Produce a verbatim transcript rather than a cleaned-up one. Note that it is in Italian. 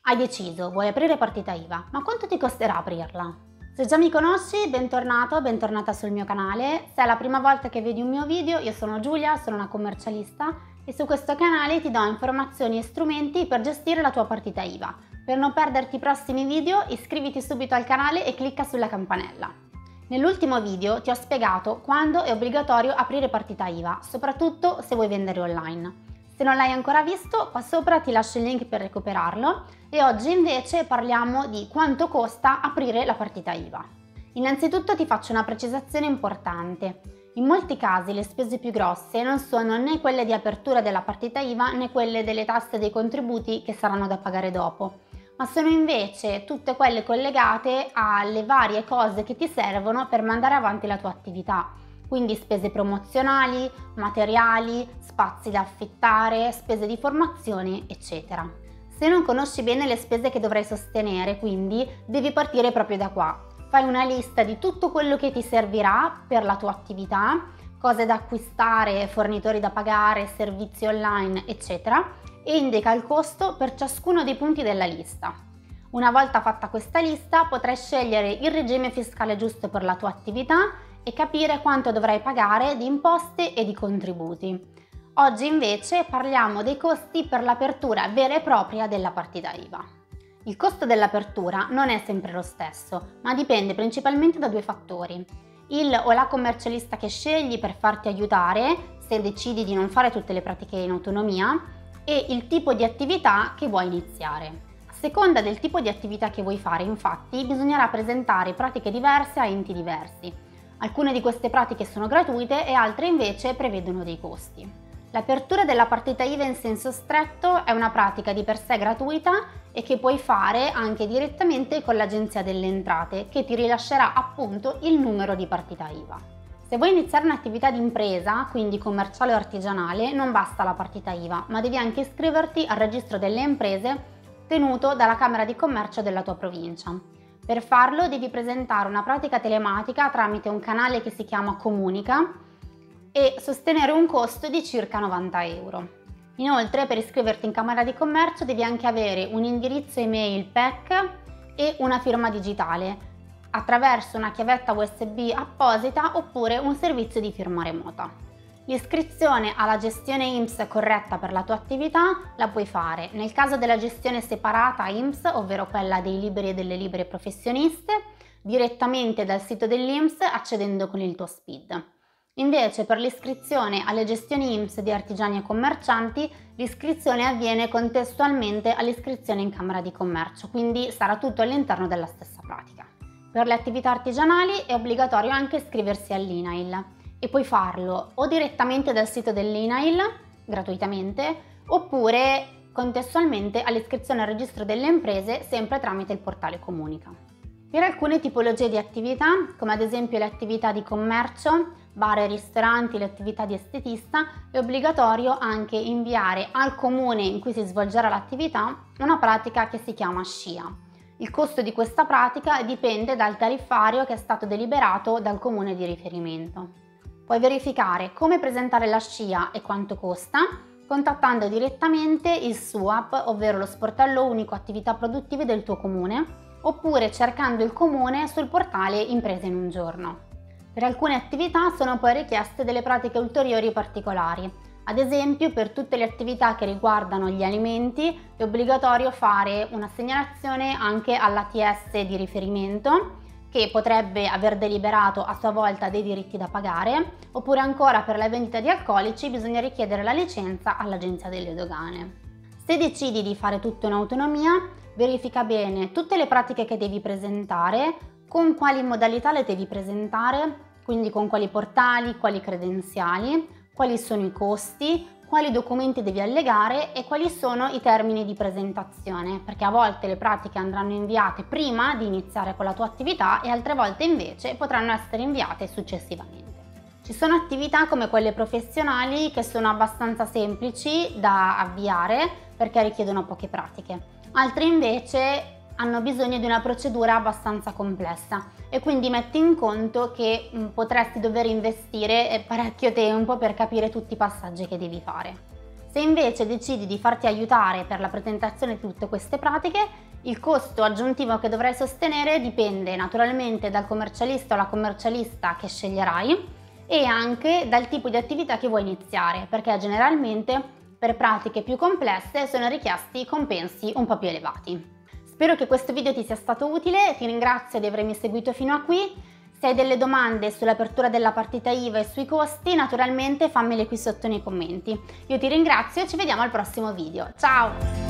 Hai deciso, vuoi aprire partita I V A, ma quanto ti costerà aprirla? Se già mi conosci, bentornato, bentornata sul mio canale. Se è la prima volta che vedi un mio video, io sono Giulia, sono una commercialista e su questo canale ti do informazioni e strumenti per gestire la tua partita I V A. Per non perderti i prossimi video, iscriviti subito al canale e clicca sulla campanella. Nell'ultimo video ti ho spiegato quando è obbligatorio aprire partita I V A, soprattutto se vuoi vendere online. Se non l'hai ancora visto, qua sopra ti lascio il link per recuperarlo e oggi invece parliamo di quanto costa aprire la partita I V A. Innanzitutto ti faccio una precisazione importante. In molti casi le spese più grosse non sono né quelle di apertura della partita I V A né quelle delle tasse e dei contributi che saranno da pagare dopo, ma sono invece tutte quelle collegate alle varie cose che ti servono per mandare avanti la tua attività. Quindi spese promozionali, materiali, spazi da affittare, spese di formazione, eccetera. Se non conosci bene le spese che dovrai sostenere, quindi devi partire proprio da qua. Fai una lista di tutto quello che ti servirà per la tua attività, cose da acquistare, fornitori da pagare, servizi online, eccetera, e indica il costo per ciascuno dei punti della lista. Una volta fatta questa lista, potrai scegliere il regime fiscale giusto per la tua attività e capire quanto dovrai pagare di imposte e di contributi. Oggi invece parliamo dei costi per l'apertura vera e propria della partita I V A. Il costo dell'apertura non è sempre lo stesso, ma dipende principalmente da due fattori: il o la commercialista che scegli per farti aiutare se decidi di non fare tutte le pratiche in autonomia e il tipo di attività che vuoi iniziare. A seconda del tipo di attività che vuoi fare, infatti, bisognerà presentare pratiche diverse a enti diversi. Alcune di queste pratiche sono gratuite e altre invece prevedono dei costi. L'apertura della partita I V A in senso stretto è una pratica di per sé gratuita e che puoi fare anche direttamente con l'Agenzia delle Entrate, che ti rilascerà appunto il numero di partita I V A. Se vuoi iniziare un'attività di impresa, quindi commerciale o artigianale, non basta la partita I V A, ma devi anche iscriverti al registro delle imprese tenuto dalla Camera di Commercio della tua provincia. Per farlo devi presentare una pratica telematica tramite un canale che si chiama Comunica e sostenere un costo di circa novanta euro. Inoltre, per iscriverti in Camera di Commercio devi anche avere un indirizzo email P E C e una firma digitale attraverso una chiavetta U S B apposita oppure un servizio di firma remota. L'iscrizione alla gestione I N P S corretta per la tua attività la puoi fare nel caso della gestione separata I N P S, ovvero quella dei liberi e delle libere professioniste, direttamente dal sito dell'I N P S accedendo con il tuo S P I D. Invece per l'iscrizione alle gestioni I N P S di artigiani e commercianti, l'iscrizione avviene contestualmente all'iscrizione in Camera di Commercio, quindi sarà tutto all'interno della stessa pratica. Per le attività artigianali è obbligatorio anche iscriversi all'I N A I L. E puoi farlo o direttamente dal sito dell'I N A I L, gratuitamente, oppure contestualmente all'iscrizione al registro delle imprese, sempre tramite il portale Comunica. Per alcune tipologie di attività, come ad esempio le attività di commercio, bar e ristoranti, le attività di estetista, è obbligatorio anche inviare al comune in cui si svolgerà l'attività una pratica che si chiama S C I A. Il costo di questa pratica dipende dal tariffario che è stato deliberato dal comune di riferimento. Puoi verificare come presentare la S C I A e quanto costa contattando direttamente il S U A P, ovvero lo sportello unico attività produttive del tuo comune, oppure cercando il comune sul portale Imprese in un giorno. Per alcune attività sono poi richieste delle pratiche ulteriori e particolari. Ad esempio, per tutte le attività che riguardano gli alimenti è obbligatorio fare una segnalazione anche all'A T S di riferimento, che potrebbe aver deliberato a sua volta dei diritti da pagare, oppure ancora per la vendita di alcolici bisogna richiedere la licenza all'Agenzia delle Dogane. Se decidi di fare tutto in autonomia, verifica bene tutte le pratiche che devi presentare, con quali modalità le devi presentare, quindi con quali portali, quali credenziali, quali sono i costi, quali documenti devi allegare e quali sono i termini di presentazione, perché a volte le pratiche andranno inviate prima di iniziare con la tua attività e altre volte invece potranno essere inviate successivamente. Ci sono attività come quelle professionali che sono abbastanza semplici da avviare perché richiedono poche pratiche, altre invece hanno bisogno di una procedura abbastanza complessa e quindi metti in conto che mh, potresti dover investire parecchio tempo per capire tutti i passaggi che devi fare. Se invece decidi di farti aiutare per la presentazione di tutte queste pratiche, il costo aggiuntivo che dovrai sostenere dipende naturalmente dal commercialista o la commercialista che sceglierai e anche dal tipo di attività che vuoi iniziare, perché generalmente per pratiche più complesse sono richiesti compensi un po' più elevati. Spero che questo video ti sia stato utile, ti ringrazio di avermi seguito fino a qui. Se hai delle domande sull'apertura della partita I V A e sui costi, naturalmente fammele qui sotto nei commenti. Io ti ringrazio e ci vediamo al prossimo video. Ciao!